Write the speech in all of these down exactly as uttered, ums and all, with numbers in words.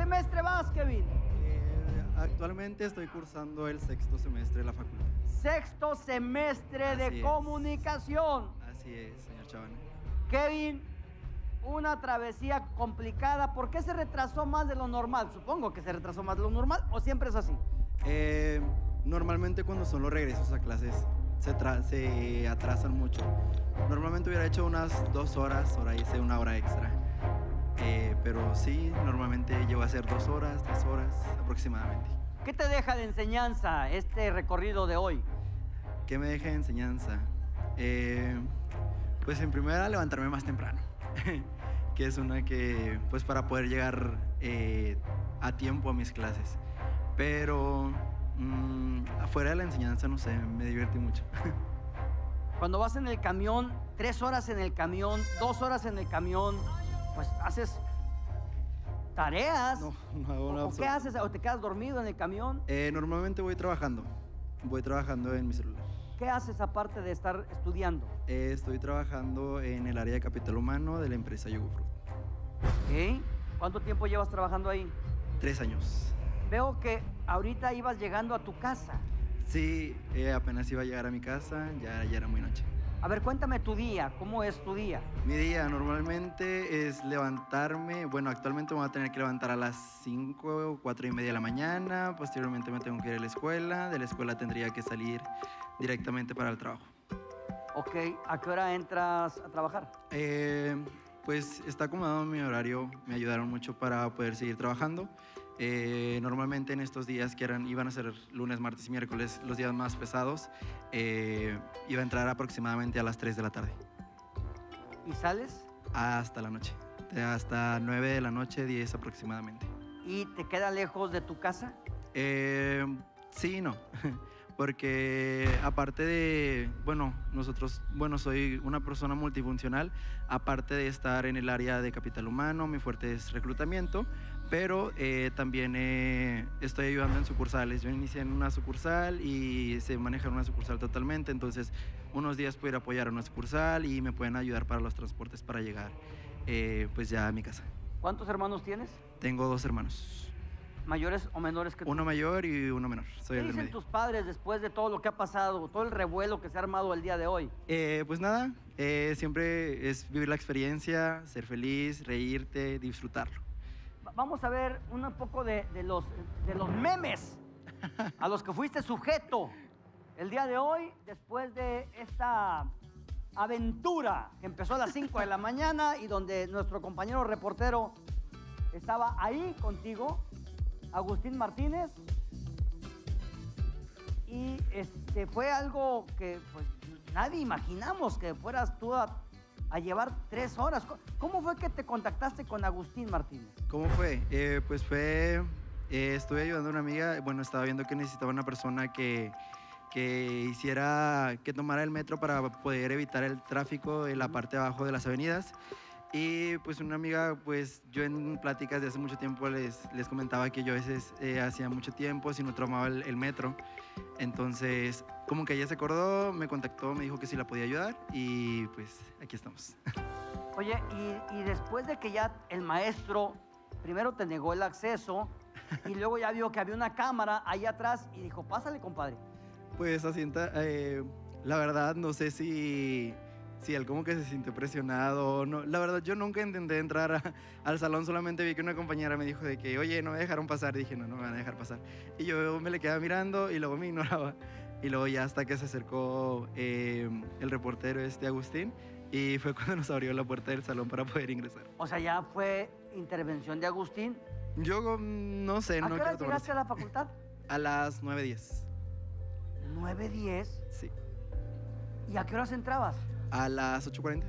semestre vas, Kevin? Eh, actualmente estoy cursando el sexto semestre de la facultad. Sexto semestre Así de es. comunicación. Así es, señor Chavana. Kevin, una travesía complicada. ¿Por qué se retrasó más de lo normal? Supongo que se retrasó más de lo normal, ¿o siempre es así? Eh, normalmente cuando son los regresos a clases se, tra- se atrasan mucho. Normalmente hubiera hecho unas dos horas, ahora hice una hora extra. Eh, pero sí, normalmente llevo a hacer dos horas, tres horas aproximadamente. ¿Qué te deja de enseñanza este recorrido de hoy? ¿Qué me deja de enseñanza? Eh, pues en primera, levantarme más temprano, que es una que, pues para poder llegar eh, a tiempo a mis clases. Pero mmm, afuera de la enseñanza, no sé, me divertí mucho. Cuando vas en el camión, tres horas en el camión, dos horas en el camión, pues haces tareas. No, no hago nada. ¿O qué haces? ¿O te quedas dormido en el camión? Eh, normalmente voy trabajando, voy trabajando en mi celular. ¿Qué haces aparte de estar estudiando? Eh, estoy trabajando en el área de capital humano de la empresa Yogufruit. ¿Ok? ¿Cuánto tiempo llevas trabajando ahí? Tres años. Veo que ahorita ibas llegando a tu casa. Sí, eh, apenas iba a llegar a mi casa, ya, ya era muy noche. A ver, cuéntame tu día, ¿cómo es tu día? Mi día normalmente es levantarme, bueno, actualmente me voy a tener que levantar a las cinco o cuatro y media de la mañana, posteriormente me tengo que ir a la escuela, de la escuela tendría que salir directamente para el trabajo. Ok, ¿a qué hora entras a trabajar? Eh, pues está acomodado mi horario, me ayudaron mucho para poder seguir trabajando. Eh, normalmente en estos días que eran, iban a ser lunes, martes y miércoles, los días más pesados, eh, iba a entrar aproximadamente a las tres de la tarde. ¿Y sales? Hasta la noche, hasta nueve de la noche, diez aproximadamente. ¿Y te queda lejos de tu casa? Eh, sí y no, porque aparte de, bueno, nosotros, bueno, soy una persona multifuncional, aparte de estar en el área de capital humano, mi fuerte es reclutamiento, pero eh, también eh, estoy ayudando en sucursales. Yo inicié en una sucursal y se maneja en una sucursal totalmente, entonces unos días puedo ir a apoyar a una sucursal y me pueden ayudar para los transportes para llegar eh, pues ya a mi casa. ¿Cuántos hermanos tienes? Tengo dos hermanos. ¿Mayores o menores que tú? Uno mayor y uno menor. Soy ¿Qué el del dicen medio. tus padres después de todo lo que ha pasado, todo el revuelo que se ha armado el día de hoy? Eh, pues nada, eh, siempre es vivir la experiencia, ser feliz, reírte, disfrutarlo. Vamos a ver un poco de, de, los, de los memes a los que fuiste sujeto el día de hoy, después de esta aventura que empezó a las cinco de la mañana y donde nuestro compañero reportero estaba ahí contigo, Agustín Martínez, y este, fue algo que pues, nadie imaginamos que fueras tú a, a llevar tres horas. ¿Cómo fue que te contactaste con Agustín Martínez? ¿Cómo fue? Eh, pues fue, eh, estuve ayudando a una amiga, bueno, estaba viendo que necesitaba una persona que, que hiciera, que tomara el metro para poder evitar el tráfico en la parte de abajo de las avenidas. Y pues una amiga, pues yo en pláticas de hace mucho tiempo les, les comentaba que yo a veces eh, hacía mucho tiempo si no tomaba el, el metro. Entonces, como que ella se acordó, me contactó, me dijo que sí la podía ayudar y pues aquí estamos. Oye, y, y después de que ya el maestro primero te negó el acceso y luego ya vio que había una cámara ahí atrás y dijo, pásale, compadre. Pues asienta, eh, la verdad no sé si... Sí, él como que se sintió presionado. No, la verdad, yo nunca intenté entrar a, al salón, solamente vi que una compañera me dijo de que, oye, no me dejaron pasar. Dije, no, no me van a dejar pasar. Y yo me le quedaba mirando y luego me ignoraba. Y luego ya hasta que se acercó eh, el reportero este Agustín y fue cuando nos abrió la puerta del salón para poder ingresar. O sea, ya fue intervención de Agustín. Yo mm, no sé, ¿A no qué hora quiero tomar llegaste a así. la facultad? A las nueve diez. nueve diez. Sí. ¿Y a qué horas entrabas? A las ocho cuarenta.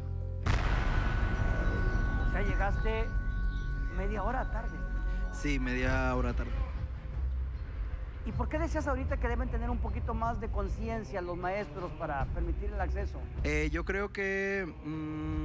O sea, llegaste media hora tarde. Sí, media hora tarde. ¿Y por qué decías ahorita que deben tener un poquito más de conciencia los maestros para permitir el acceso? Eh, yo creo que mmm,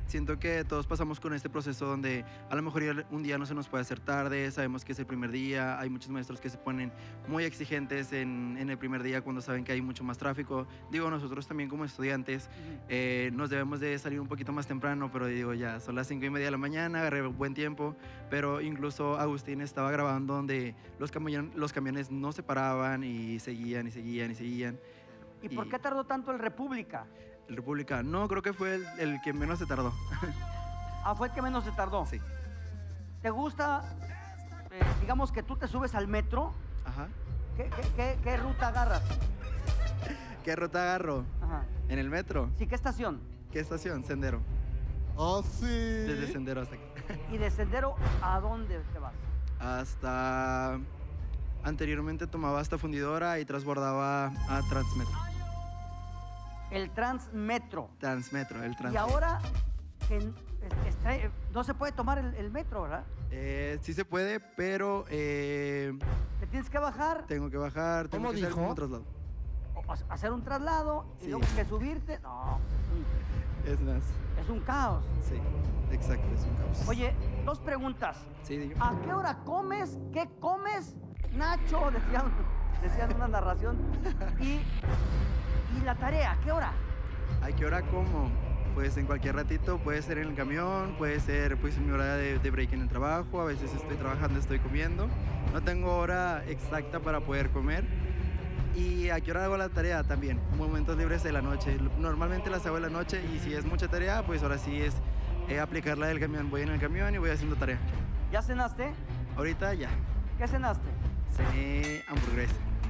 siento que todos pasamos con este proceso donde a lo mejor ya un día no se nos puede hacer tarde, sabemos que es el primer día, hay muchos maestros que se ponen muy exigentes en, en el primer día cuando saben que hay mucho más tráfico. Digo, nosotros también como estudiantes eh, nos debemos de salir un poquito más temprano, pero digo, ya son las cinco y media de la mañana, agarré buen tiempo, pero incluso Agustín estaba grabando donde los, camion los camiones no se paraban y seguían y seguían y seguían. ¿Y, ¿Y por qué tardó tanto el República? El República, no, creo que fue el, el que menos se tardó. Ah, fue el que menos se tardó. Sí. ¿Te gusta, eh, digamos que tú te subes al metro? Ajá. ¿Qué, qué, qué, qué ruta agarras? ¿Qué ruta agarro? Ajá. ¿En el metro? Sí, ¿qué estación? ¿Qué estación? Sendero. Oh, sí. Desde Sendero hasta aquí. ¿Y de Sendero a dónde te vas? Hasta... Anteriormente tomaba hasta Fundidora y transbordaba a Transmetro. El Transmetro. Transmetro, el Transmetro. Y ahora que está, no se puede tomar el, el metro, ¿verdad? Eh, sí se puede, pero eh, Te tienes que bajar, tengo que bajar, tengo ¿Cómo que hacer dijo? como traslado. o hacer un traslado y Sí. luego que subirte. No, Es más, es un caos. sí, exacto, es un caos. Oye, dos preguntas. Sí, digo. ¿A qué hora comes? ¿Qué comes? Nacho, decían, decían una narración. Y, y la tarea, ¿a qué hora? ¿A qué hora como? Pues en cualquier ratito, puede ser en el camión, puede ser pues en mi hora de, de break en el trabajo, a veces estoy trabajando, estoy comiendo. No tengo hora exacta para poder comer. ¿Y a qué hora hago la tarea? También, momentos libres de la noche. Normalmente las hago en la noche y si es mucha tarea, pues ahora sí es eh, aplicarla del camión. Voy en el camión y voy haciendo tarea. ¿Ya cenaste? Ahorita ya, ¿Qué cenaste? cené hamburguesa.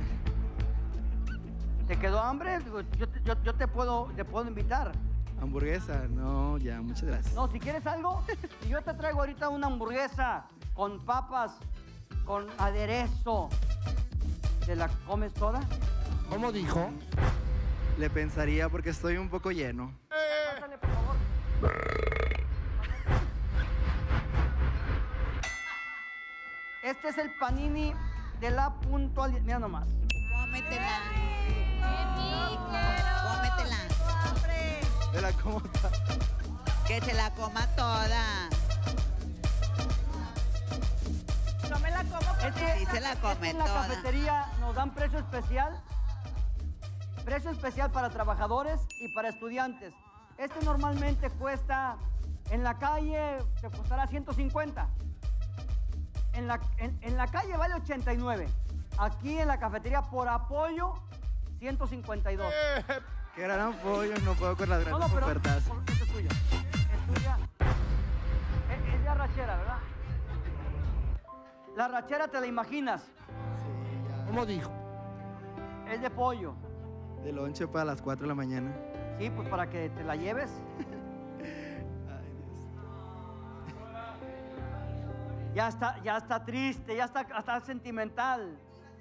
¿Te quedó hambre? Digo, Yo, te- yo, yo te, puedo, te puedo invitar. Hamburguesa, no, ya, muchas gracias. No, si quieres algo, si yo te traigo ahorita una hamburguesa con papas, con aderezo, ¿te la comes toda? ¿Cómo dijo? Le pensaría porque estoy un poco lleno. Pásale, por favor. Este es el panini de la puntualidad. Mira nomás. Cómetela. Cómetela. ¿De la cómo está? Que se la coma toda. No me la como porque Este, Sí se la este come en la toda. cafetería nos dan precio especial. Precio especial para trabajadores y para estudiantes. Este normalmente cuesta, en la calle te costará ciento cincuenta. En la, en, en la calle vale ochenta y nueve. Aquí en la cafetería por apoyo, ciento cincuenta y dos. Qué gran apoyo, no puedo con las No, grandes no, pero ofertas. por- esta es tuya. Es tuya. Es, es de arrachera, ¿verdad? La arrachera te la imaginas. Sí, ya. ¿Cómo dijo? Es de pollo. De lonche para las cuatro de la mañana. Sí, pues para que te la lleves. Ay, Dios. Ya está, ya está triste, ya está, está sentimental.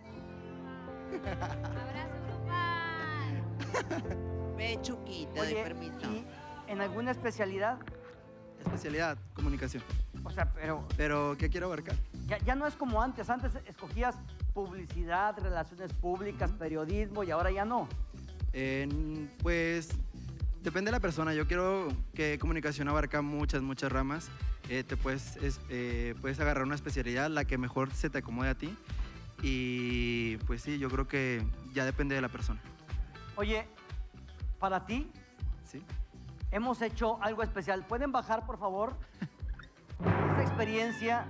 abrazo grupal. Ve, Chuquita, de Oye, permiso. ¿y en alguna especialidad? Especialidad, comunicación. O sea, pero Pero, ¿qué quiero abarcar? ya, ya no es como antes. Antes escogías publicidad, relaciones públicas, periodismo y ahora ya no. En, pues, depende de la persona. Yo quiero que comunicación abarca muchas, muchas ramas. Eh, te puedes, es- eh, puedes agarrar una especialidad, la que mejor se te acomode a ti. Y pues sí, yo creo que ya depende de la persona. Oye, para ti ¿Sí? hemos hecho algo especial. ¿Pueden bajar, por favor? Esta experiencia.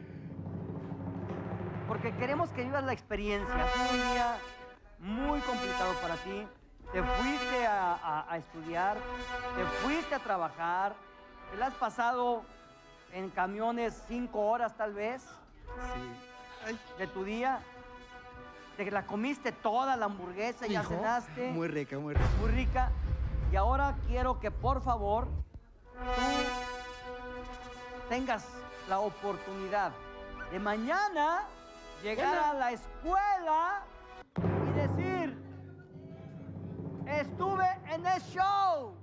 Porque queremos que vivas la experiencia. Ha sido un día muy complicado para ti. Te fuiste a, a- a estudiar, te fuiste a trabajar, te la has pasado en camiones cinco horas tal vez Sí. Ay, de tu día. Te la comiste toda la hamburguesa, ya Hijo, cenaste. muy rica, muy rica. muy rica. Y ahora quiero que por favor tú tengas la oportunidad de mañana llegar a la escuela y decir, estuve en el show.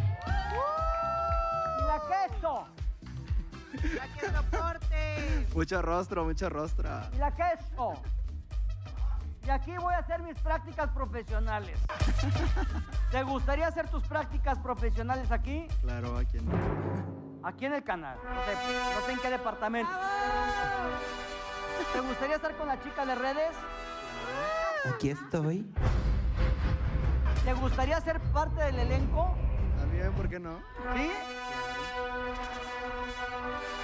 Y la queso, ¡La que soporte! Mucho rostro, mucho rostro. y la queso. Y Y aquí voy a hacer mis prácticas profesionales. ¿Te gustaría hacer tus prácticas profesionales aquí? Claro, aquí en... Aquí en el canal. No sé, no sé en qué departamento. ¿Te gustaría estar con la chica de redes? Aquí estoy. ¿Te gustaría ser parte del elenco? También, ¿por qué no? ¿Sí?